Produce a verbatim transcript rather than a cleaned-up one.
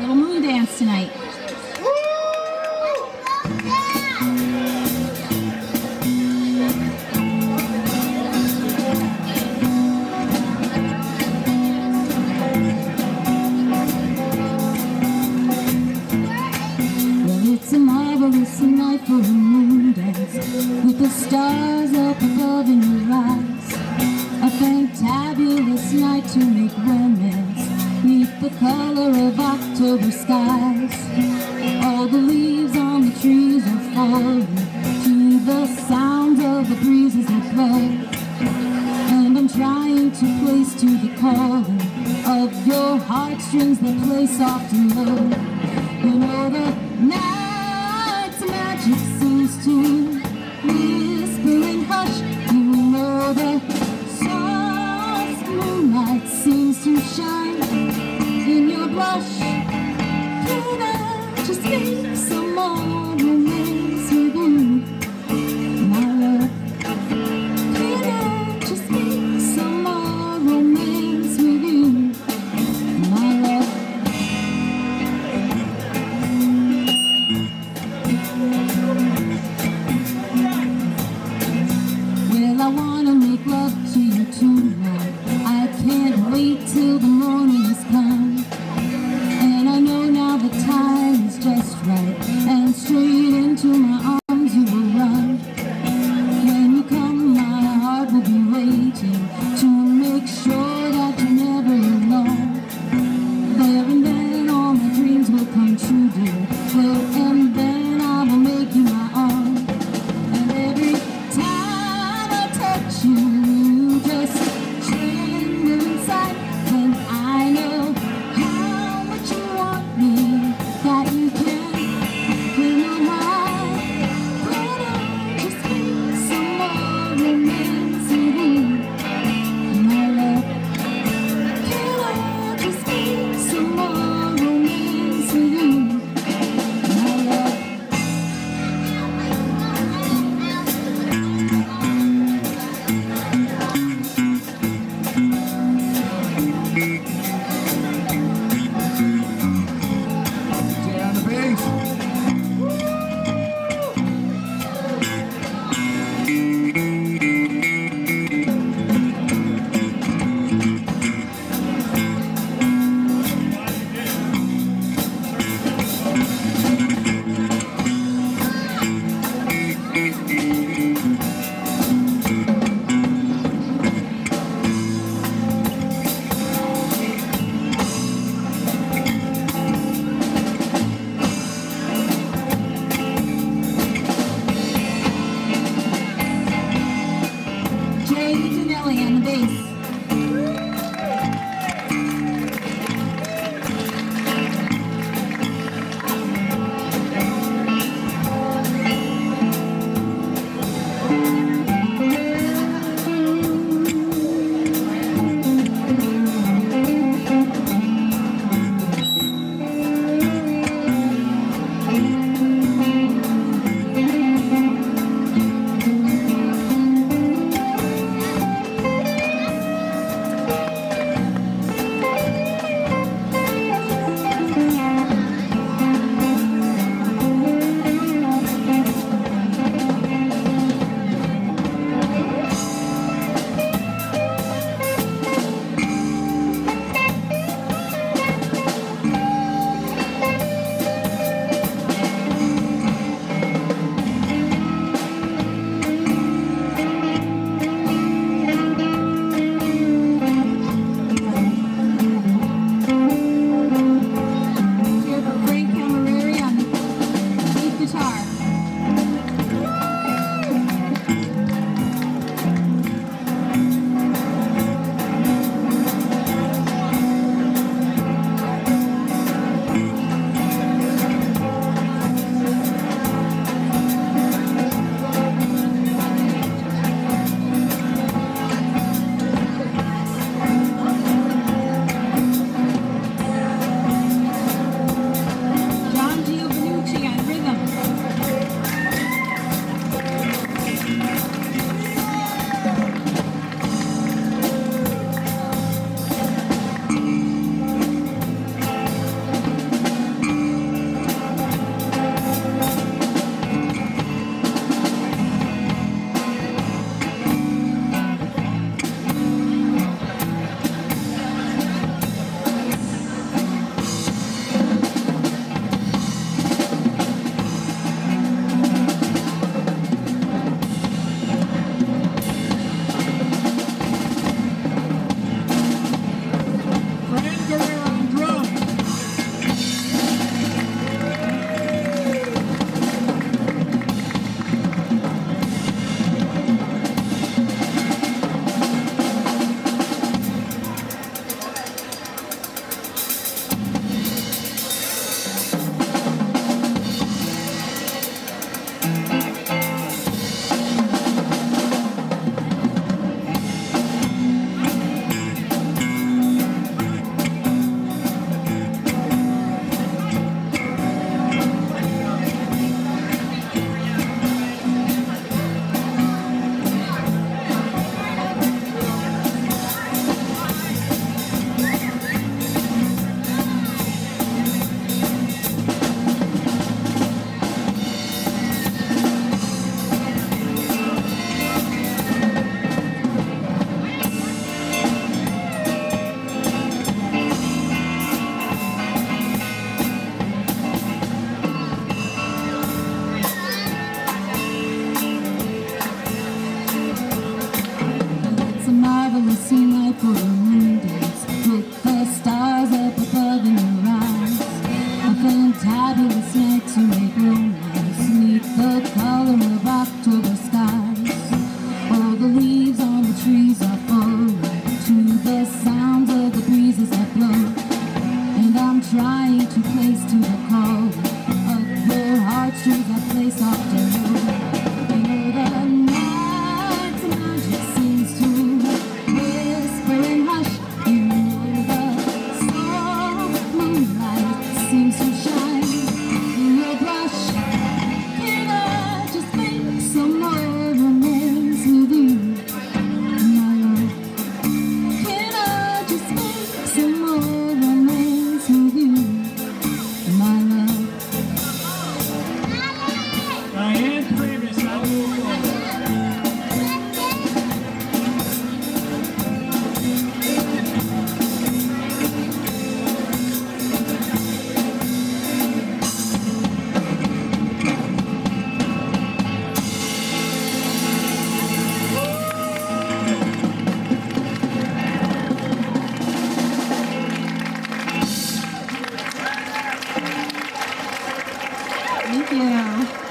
little moon dance tonight. It's a marvelous night for a moon dance, with the stars up above in your eyes. A fantabulous night to make romance neath the color of October skies. All the leaves on the trees are falling to the sounds of the breezes that blow, and I'm trying to place to the calling of your heartstrings that play soft and low. You know the night's magic seems to whisper and hush. You know the soft moonlight seems to shine in your blush. Can I just make some more romance with you, my love? Can I just make some more romance with you, my love? Thank you.